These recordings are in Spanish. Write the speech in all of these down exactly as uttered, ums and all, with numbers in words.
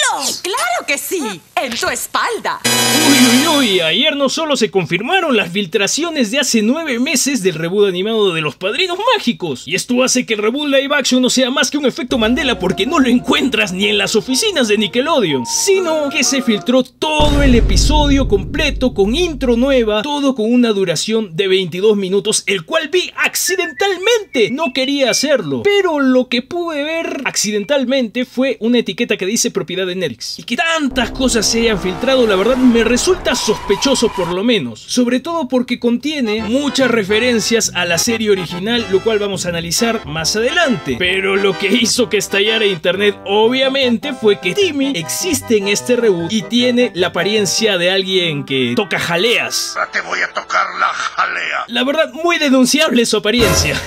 ¡Claro que sí! ¡En tu espalda! Uy, uy, uy, ayer no solo se confirmaron las filtraciones de hace nueve meses del reboot animado de Los Padrinos Mágicos, y esto hace que el reboot live action no sea más que un efecto Mandela porque no lo encuentras ni en las oficinas de Nickelodeon, sino que se filtró todo el episodio completo con intro nueva, todo con una duración de veintidós minutos, el cual vi accidentalmente, no quería hacerlo, pero lo que pude ver accidentalmente fue una etiqueta que dice propiedad de Netflix, y que tantas cosas se hayan filtrado, la verdad me resulta sospechoso por lo menos, sobre todo porque contiene muchas referencias a la serie original, lo cual vamos a analizar más adelante. Pero lo que hizo que estallara internet obviamente fue que Timmy existe en este reboot y tiene la apariencia de alguien que toca jaleas. Ahora te voy a tocar la jalea. La verdad, muy denunciable su apariencia.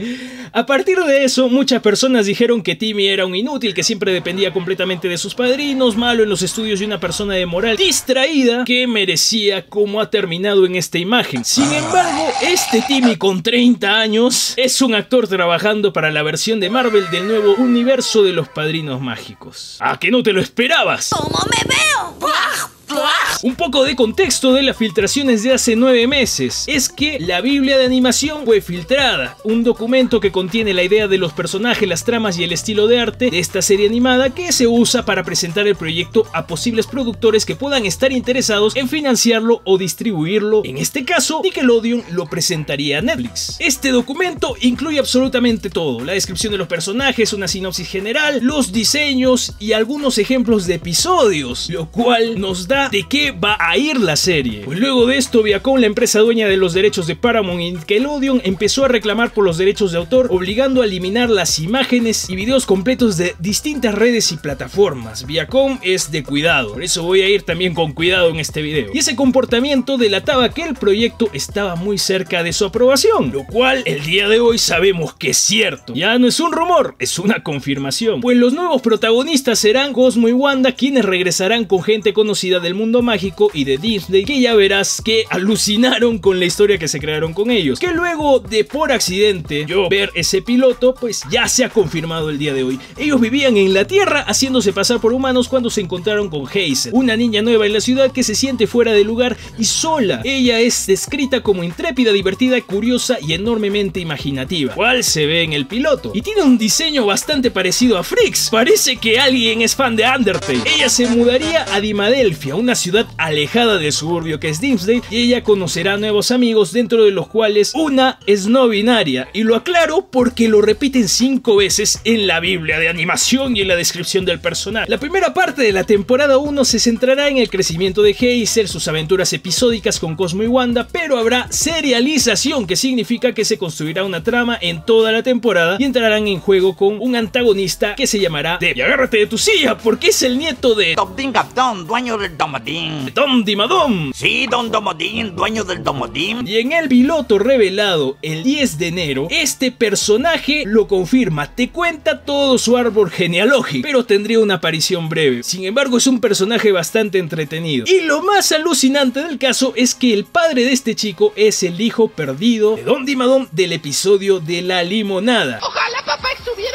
A partir de eso, muchas personas dijeron que Timmy era un inútil, que siempre dependía completamente de sus padrinos, malo en los estudios y una persona de moral distraída que merecía como ha terminado en esta imagen. Sin embargo, este Timmy con treinta años es un actor trabajando para la versión de Marvel del nuevo universo de Los Padrinos Mágicos. ¿A que no te lo esperabas? ¿Cómo me veo? ¡Buah! Un poco de contexto de las filtraciones de hace nueve meses. Es que la Biblia de animación fue filtrada, un documento que contiene la idea de los personajes, las tramas y el estilo de arte de esta serie animada que se usa para presentar el proyecto a posibles productores que puedan estar interesados en financiarlo o distribuirlo. En este caso, Nickelodeon lo presentaría a Netflix. Este documento incluye absolutamente todo: la descripción de los personajes, una sinopsis general, los diseños y algunos ejemplos de episodios, lo cual nos da de qué va a ir la serie. Pues luego de esto, Viacom, la empresa dueña de los derechos de Paramount y Nickelodeon, empezó a reclamar por los derechos de autor, obligando a eliminar las imágenes y videos completos de distintas redes y plataformas. Viacom es de cuidado, por eso voy a ir también con cuidado en este video. Y ese comportamiento delataba que el proyecto estaba muy cerca de su aprobación, lo cual el día de hoy sabemos que es cierto. Ya no es un rumor, es una confirmación. Pues los nuevos protagonistas serán Cosmo y Wanda, quienes regresarán con gente conocida del mundo mágico y de Disney, que ya verás que alucinaron con la historia que se crearon con ellos, que luego de por accidente yo ver ese piloto, pues ya se ha confirmado el día de hoy. Ellos vivían en la Tierra haciéndose pasar por humanos cuando se encontraron con Hazel, una niña nueva en la ciudad que se siente fuera de lugar y sola. Ella es descrita como intrépida, divertida, curiosa y enormemente imaginativa, cual se ve en el piloto, y tiene un diseño bastante parecido a Freaks. Parece que alguien es fan de Undertale. Ella se mudaría a Dimadelphia, una ciudad alejada del suburbio que es Dimmsdale, y ella conocerá nuevos amigos, dentro de los cuales una es no binaria, y lo aclaro porque lo repiten cinco veces en la Biblia de animación y en la descripción del personaje. La primera parte de la temporada uno se centrará en el crecimiento de Hazel, sus aventuras episódicas con Cosmo y Wanda, pero habrá serialización, que significa que se construirá una trama en toda la temporada y entrarán en juego con un antagonista que se llamará Deb. Y agárrate de tu silla porque es el nieto de Tom Capitón, dueño del Domadín. Tom Dimadom. Sí, Don Domodín, dueño del Domodín. Y en el piloto revelado el diez de enero, este personaje lo confirma, te cuenta todo su árbol genealógico, pero tendría una aparición breve. Sin embargo, es un personaje bastante entretenido. Y lo más alucinante del caso es que el padre de este chico es el hijo perdido de Don Dimadom del episodio de la limonada. Ojalá papá estuviera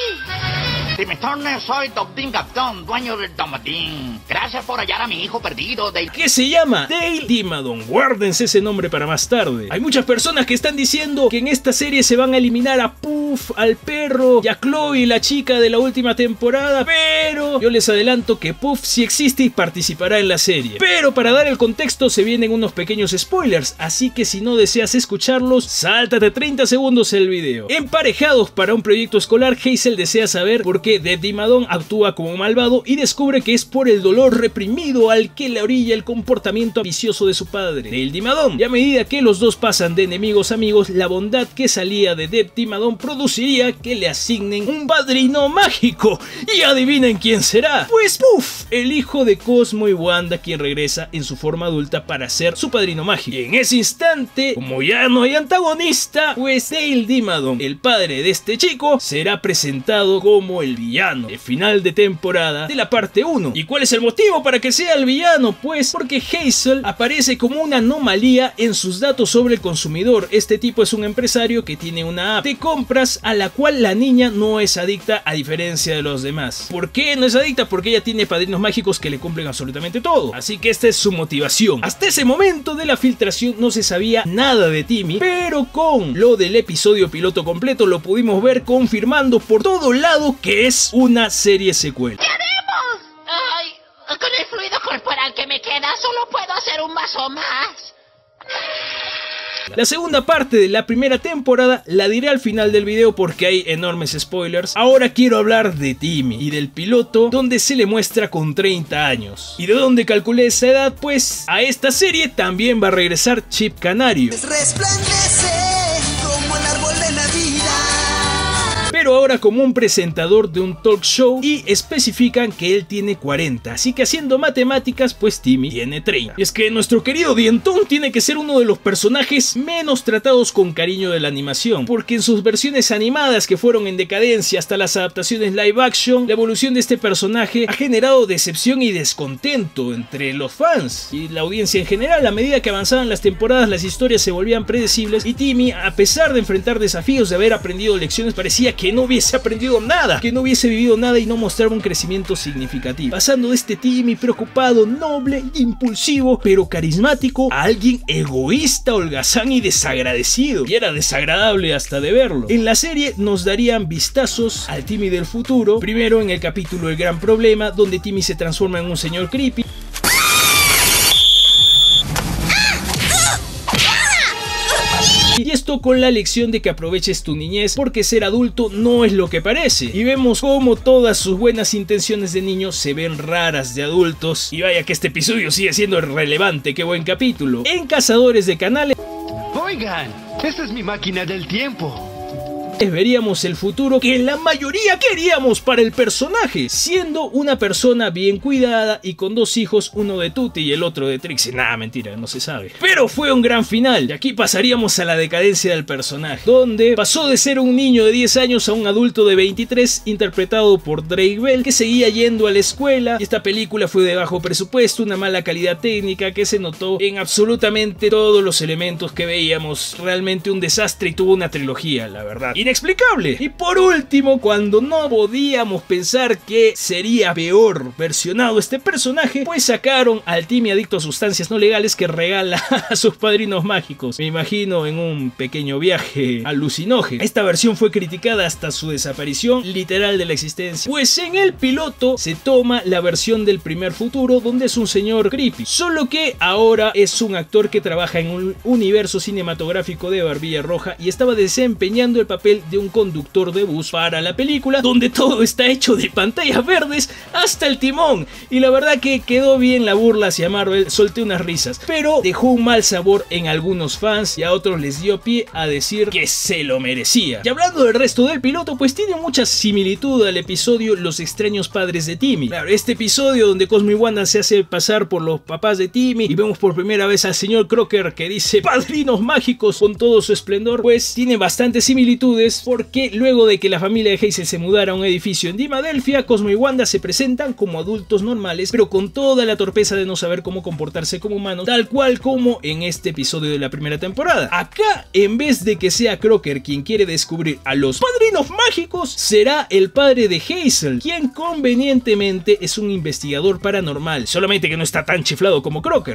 aquí. Timmy soy Tom Capitón, dueño del Domadín. Gracias por hallar a mi hijo perdido, Dale. Que se llama Dale Dimadom. Guárdense ese nombre para más tarde. Hay muchas personas que están diciendo que en esta serie se van a eliminar a Puff, al perro y a Chloe, la chica de la última temporada, pero yo les adelanto que Puff sí existe y participará en la serie. Pero para dar el contexto se vienen unos pequeños spoilers, así que si no deseas escucharlos, sáltate treinta segundos el video. Emparejados para un proyecto escolar, Hazel desea saber por qué Deb Dimadom actúa como malvado y descubre que es por el dolor reprimido al que le orilla el comportamiento ambicioso de su padre, Dale Dimadom. Y a medida que los dos pasan de enemigos a amigos, la bondad que salía de Deb Dimadom produciría que le asignen un padrino mágico. Y adivinen quién será. Pues Puff, el hijo de Cosmo y Wanda, quien regresa en su forma adulta para ser su padrino mágico. Y en ese instante, como ya no hay antagonista, pues Dale Dimadom, el padre de este chico, será presentado como el villano de final de temporada de la parte uno. ¿Y cuál es el motivo para que sea el villano? Pues porque Hazel aparece como una anomalía en sus datos sobre el consumidor. Este tipo es un empresario que tiene una app de compras a la cual la niña no es adicta, a diferencia de los demás. ¿Por qué qué no es adicta? Porque ella tiene padrinos mágicos que le cumplen absolutamente todo. Así que esta es su motivación. Hasta ese momento de la filtración no se sabía nada de Timmy, pero con lo del episodio piloto completo lo pudimos ver confirmando por todo lado que es una serie secuela. Ay, con el fluido corporal que me queda, solo puedo hacer un vaso más. La segunda parte de la primera temporada la diré al final del video porque hay enormes spoilers. Ahora quiero hablar de Timmy y del piloto donde se le muestra con treinta años. ¿Y de dónde calculé esa edad? Pues a esta serie también va a regresar Chip Canario. Resplandece como el árbol de la vida. Pero ahora como un presentador de un talk show y especifican que él tiene cuarenta, así que haciendo matemáticas pues Timmy tiene treinta. Y es que nuestro querido Dientón tiene que ser uno de los personajes menos tratados con cariño de la animación, porque en sus versiones animadas que fueron en decadencia hasta las adaptaciones live action, la evolución de este personaje ha generado decepción y descontento entre los fans y la audiencia en general. A medida que avanzaban las temporadas las historias se volvían predecibles y Timmy, a pesar de enfrentar desafíos, de haber aprendido lecciones, parecía que no hubiese aprendido nada, que no hubiese vivido nada y no mostraba un crecimiento significativo, pasando de este Timmy preocupado, noble, impulsivo, pero carismático, a alguien egoísta, holgazán y desagradecido, y era desagradable hasta de verlo. En la serie nos darían vistazos al Timmy del futuro, primero en el capítulo El Gran Problema, donde Timmy se transforma en un señor creepy. Y esto con la lección de que aproveches tu niñez porque ser adulto no es lo que parece. Y vemos cómo todas sus buenas intenciones de niño se ven raras de adultos. Y vaya que este episodio sigue siendo relevante, qué buen capítulo. En Cazadores de Canales Oigan, esta es mi máquina del tiempo. veríamos el futuro que la mayoría queríamos para el personaje, siendo una persona bien cuidada y con dos hijos, uno de Tutti y el otro de Trixie. Nada, mentira, no se sabe. Pero fue un gran final, y aquí pasaríamos a la decadencia del personaje, donde pasó de ser un niño de diez años a un adulto de veintitrés, interpretado por Drake Bell, que seguía yendo a la escuela. Y esta película fue de bajo presupuesto, una mala calidad técnica que se notó en absolutamente todos los elementos que veíamos. Realmente un desastre y tuvo una trilogía, la verdad. Inexplicable. Y por último, cuando no podíamos pensar que sería peor versionado este personaje, pues sacaron al Timmy adicto a sustancias no legales que regala a sus padrinos mágicos. Me imagino en un pequeño viaje alucinógeno. Esta versión fue criticada hasta su desaparición literal de la existencia, pues en el piloto se toma la versión del primer futuro, donde es un señor creepy, solo que ahora es un actor que trabaja en un universo cinematográfico de barbilla roja y estaba desempeñando el papel de un conductor de bus para la película, donde todo está hecho de pantallas verdes hasta el timón. Y la verdad que quedó bien la burla hacia Marvel, solté unas risas, pero dejó un mal sabor en algunos fans y a otros les dio pie a decir que se lo merecía. Y hablando del resto del piloto, pues tiene mucha similitud al episodio Los extraños padres de Timmy. Claro, este episodio donde Cosmo y Wanda se hace pasar por los papás de Timmy y vemos por primera vez al señor Crocker que dice padrinos mágicos con todo su esplendor, pues tiene bastantes similitudes, porque luego de que la familia de Hazel se mudara a un edificio en Dimadelphia, Cosmo y Wanda se presentan como adultos normales, pero con toda la torpeza de no saber cómo comportarse como humanos, tal cual como en este episodio de la primera temporada. Acá, en vez de que sea Crocker quien quiere descubrir a los padrinos mágicos, será el padre de Hazel, quien convenientemente es un investigador paranormal, solamente que no está tan chiflado como Crocker.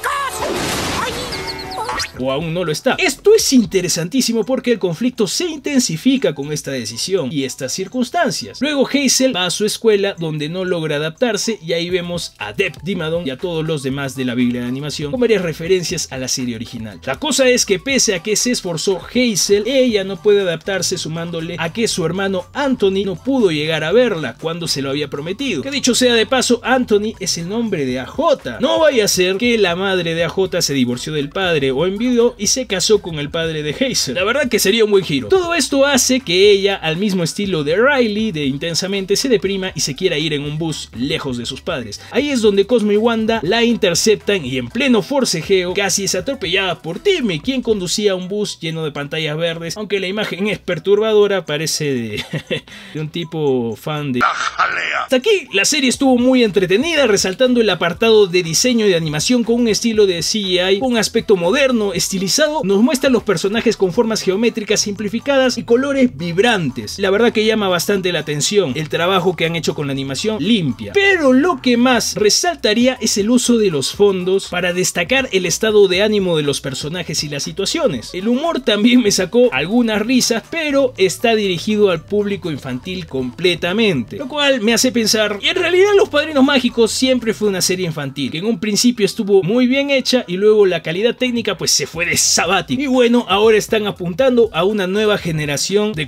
O aún no lo está. Esto es interesantísimo porque el conflicto se intensifica con esta decisión y estas circunstancias. Luego Hazel va a su escuela donde no logra adaptarse y ahí vemos a Deb Dimadon y a todos los demás de la Biblia de animación con varias referencias a la serie original. La cosa es que pese a que se esforzó Hazel, ella no puede adaptarse, sumándole a que su hermano Anthony no pudo llegar a verla cuando se lo había prometido. Que dicho sea de paso, Anthony es el nombre de A J. No vaya a ser que la madre de A J se divorció del padre o envidió y se casó con el padre de Hazel. La verdad que sería un buen giro. Todo esto hace que ella, al mismo estilo de Riley de Intensamente, se deprima y se quiera ir en un bus lejos de sus padres. Ahí es donde Cosmo y Wanda la interceptan y en pleno forcejeo casi es atropellada por Timmy, quien conducía un bus lleno de pantallas verdes, aunque la imagen es perturbadora, parece de, de un tipo fan de... La jalea. Hasta aquí la serie estuvo muy entretenida, resaltando el apartado de diseño y de animación con un estilo de C G I, con un aspecto moderno estilizado nos muestra a los personajes con formas geométricas simplificadas y colores vibrantes. La verdad que llama bastante la atención el trabajo que han hecho con la animación limpia. Pero lo que más resaltaría es el uso de los fondos para destacar el estado de ánimo de los personajes y las situaciones. El humor también me sacó algunas risas, pero está dirigido al público infantil completamente, lo cual me hace pensar, y en realidad Los Padrinos Mágicos siempre fue una serie infantil, que en un principio estuvo muy bien hecha y luego la calidad técnica pues se fue de sabático. Y bueno, ahora están apuntando a una nueva generación de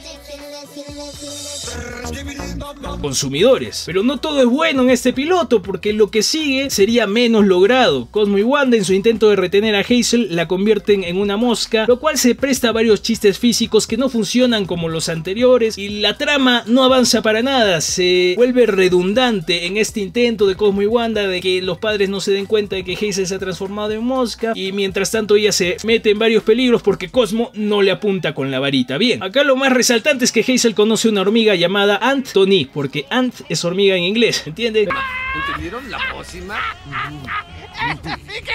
consumidores. Pero no todo es bueno en este piloto, porque lo que sigue sería menos logrado. Cosmo y Wanda, en su intento de retener a Hazel, la convierten en una mosca, lo cual se presta a varios chistes físicos que no funcionan como los anteriores, y la trama no avanza para nada. Se vuelve redundante en este intento de Cosmo y Wanda de que los padres no se den cuenta de que Hazel se ha transformado en mosca, y mientras tanto ella se mete en varios peligros porque Cosmo no le apunta con la varita. Bien, acá lo más resaltante es que Hazel conoce una hormiga llamada Anthony, porque Ant es hormiga en inglés, ¿entienden? ¿Entendieron la pócima? ¡Qué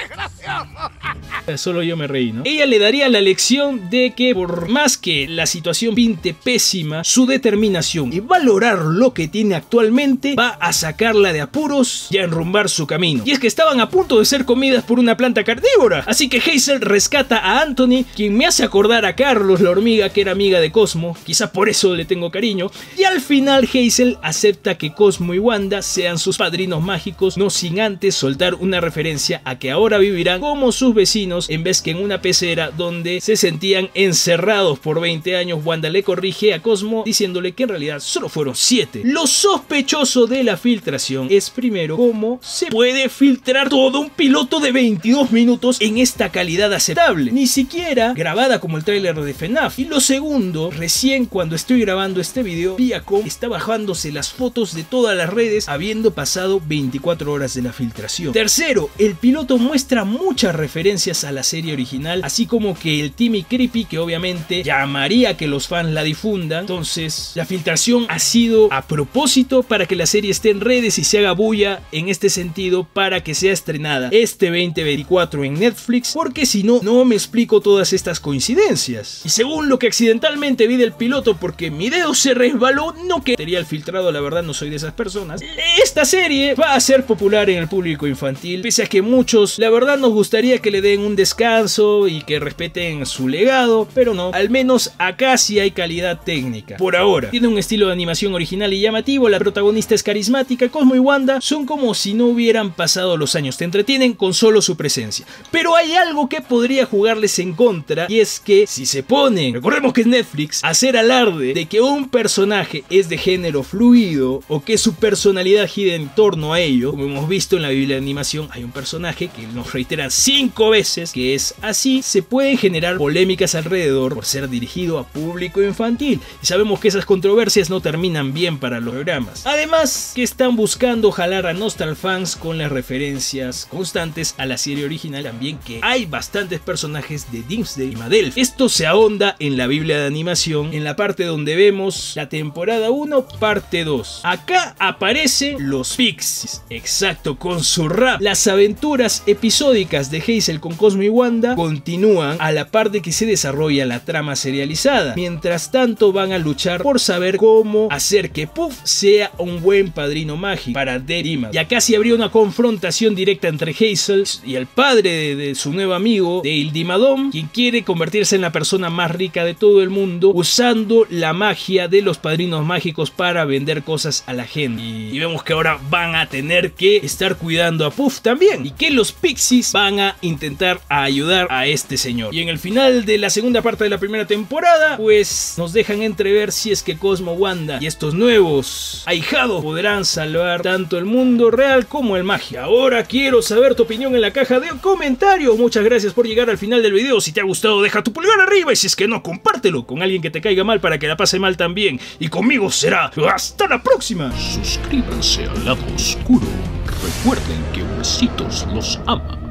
gracioso! Solo yo me reí, ¿no? Ella le daría la lección de que por más que la situación pinte pésima, su determinación y valorar lo que tiene actualmente va a sacarla de apuros y a enrumbar su camino. Y es que estaban a punto de ser comidas por una planta carnívora, así que Hazel rescata a Anthony, quien me hace acordar a Carlos, la hormiga que era amiga de Cosmo, quizás por eso le tengo cariño, y al final Hazel acepta que Cosmo y Wanda sean sus padrinos mágicos, no sin antes soltar una referencia a que ahora vivirán como sus vecinos en vez que en una pecera donde se sentían encerrados por veinte años. Wanda le corrige a Cosmo diciéndole que en realidad solo fueron siete. Lo sospechoso de la filtración es primero cómo se puede filtrar todo un piloto de veintidós minutos en esta calidad aceptable, ni siquiera grabada como el tráiler de F NAF. Y lo segundo, recién cuando estoy grabando este video, Viacom está bajándose las fotos de todas las redes habiendo pasado veinticuatro horas de la filtración. Tercero, el piloto muestra muchas referencias a la serie original, así como que el Timmy Creepy, que obviamente llamaría que los fans la difundan. Entonces la filtración ha sido a propósito para que la serie esté en redes y se haga bulla en este sentido para que sea estrenada este veinte veinticuatro en Netflix, porque si no, no me explico todas estas coincidencias. Y según lo que accidentalmente vi del piloto, porque mi dedo se resbaló, no que sería el filtrado, la verdad no soy de esas personas, esta serie va a ser popular en el público infantil, pese a que muchos la verdad nos gustaría que le den un descanso y que respeten su legado, pero no, al menos acá sí hay calidad técnica. Por ahora, tiene un estilo de animación original y llamativo, la protagonista es carismática, Cosmo y Wanda son como si no hubieran pasado los años, te entretienen con solo su presencia. Pero hay algo que podría jugarles en contra, y es que si se ponen, recordemos que es Netflix, a hacer alarde de que un personaje es de género fluido o que su personalidad gira en torno a ello, como hemos visto en la Biblia de animación, hay un personaje que nos reiteran cinco veces que es así, se pueden generar polémicas alrededor por ser dirigido a público infantil, y sabemos que esas controversias no terminan bien para los programas. Además que están buscando jalar a nostalfans con las referencias constantes a la serie original, también que hay bastantes personajes de Doomsday y Madelf. Esto se ahonda en la Biblia de animación, en la parte donde vemos la temporada uno parte dos. Acá aparece los Pixies, exacto, con su rap. Las aventuras episódicas de Hazel con Cosmo y Wanda continúan a la par de que se desarrolla la trama serializada. Mientras tanto van a luchar por saber cómo hacer que Puff sea un buen padrino mágico para Derima. Y acá sí habría una confrontación directa entre Hazel y el padre de, de su nuevo amigo, Dale Dimadom, quien quiere convertirse en la persona más rica de todo el mundo usando la magia de los padrinos mágicos para vender cosas a la gente. Y, y vemos que ahora van a tener que estar cuidando a Puff también, y que los Pixies van a intentar ayudar a este señor. Y en el final de la segunda parte de la primera temporada, pues nos dejan entrever si es que Cosmo, Wanda y estos nuevos ahijados podrán salvar tanto el mundo real como el magia. Ahora quiero saber tu opinión en la caja de comentarios. Muchas gracias por llegar al final del video. Si te ha gustado, deja tu pulgar arriba, y si es que no, compártelo con alguien que te caiga mal para que la pase mal también. Y conmigo será hasta la próxima. Suscríbanse al lado oscuro. Recuerden que Huesitos los ama.